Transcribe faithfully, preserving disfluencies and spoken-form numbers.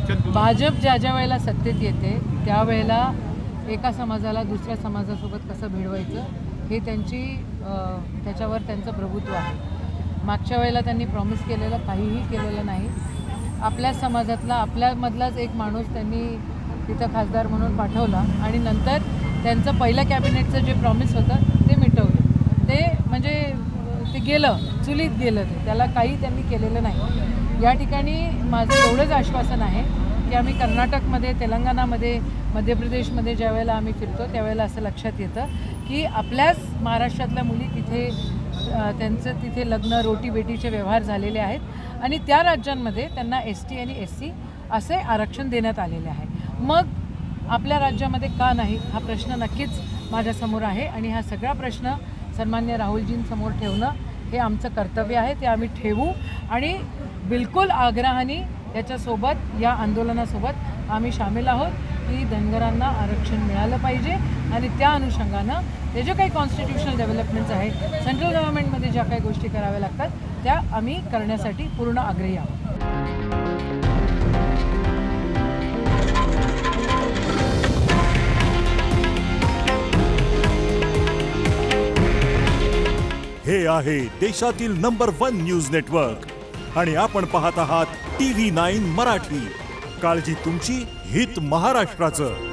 लक्षात भाजप ज्या ज्या वेळेला सत्तेत येते त्यावेळेला एका समाजाला दुसऱ्या समाजासोबत कसं भिडवायचं हे त्यांची त्याच्यावर त्यांचं प्रभुत्व आहे। मागच्या वेळेला त्यांनी प्रॉमिस केलेलं काहीही केलेलं नाही। आपल्या समाजातला आपल्यामधलाच एक माणूस त्यांनी तिथं खासदार म्हणून पाठवला आणि नंतर त्यांचं पहिलं कॅबिनेटचं जे प्रॉमिस होतं ते मिटवलं। ते म्हणजे ते गेलं, चुलीत गेलं, ते त्याला काही त्यांनी केलेलं नाही। या ठिकाणी माझं एवढंच आश्वासन आहे की आम्ही कर्नाटकमध्ये, तेलंगणामध्ये, मध्य प्रदेशमध्ये ज्या वेळेला आम्ही फिरतो त्यावेळेला असं लक्षात येतं की आपल्याच महाराष्ट्रातल्या मुली तिथे त्यांचं तिथे लग्न रोटी बेटीचे व्यवहार झालेले आहेत आणि त्या राज्यांमध्ये त्यांना एस टी आणि एस सी असे आरक्षण देण्यात आलेले आहे। मग आपल्या राज्यामध्ये का नाही हा प्रश्न नक्कीच माझ्यासमोर आहे आणि हा सगळा प्रश्न सन्मान्य राहुलजींसमोर ठेवणं हे आमचं कर्तव्य आहे, ते आम्ही ठेवू आणि बिलकुल आग्रहाने याच्यासोबत या आंदोलनासोबत आम्ही सामील आहोत की धनगरांना आरक्षण मिळालं पाहिजे आणि त्या अनुषंगानं ते जे काही कॉन्स्टिट्यूशनल डेव्हलपमेंट्स आहेत, सेंट्रल गव्हर्नमेंटमध्ये ज्या काही गोष्टी कराव्या लागतात त्या आम्ही करण्यासाठी पूर्ण आग्रही आहोत। हे आहे देशातील नंबर वन न्यूज नेटवर्क आणि आपण पाहत आहात टी व्ही नाईन मराठी। काळजी तुमची, हित महाराष्ट्राचं।